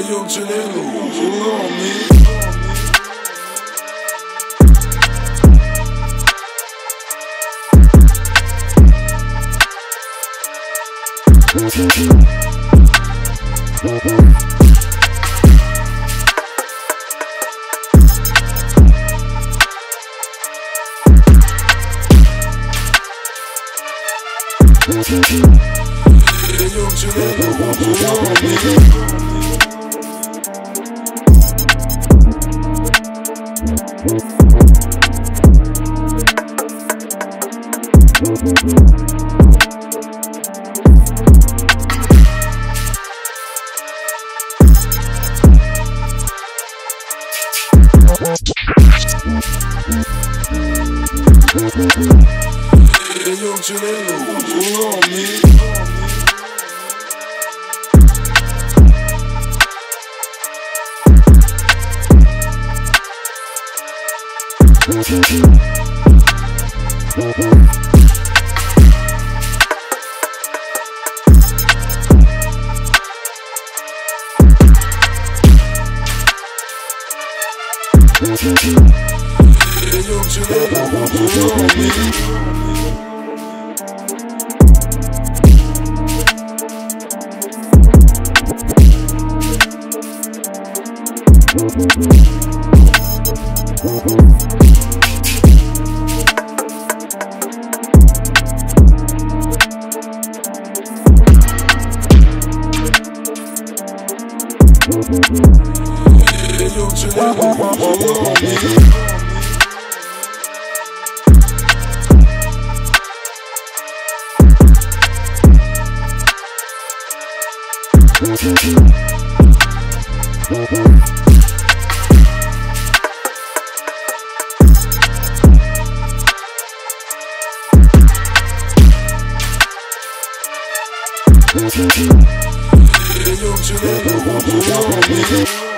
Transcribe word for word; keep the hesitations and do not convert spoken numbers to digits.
yo, Chinelo, hold on, man. Hey, yo, Chinelo, hold on, man. Hey, yo, Chinelo, hold on, man. Hey, yo, Chinelo, hold on, man. Hey, yo, Chinelo, hold on, man. Hey, yo, Chinelo, hold on, man.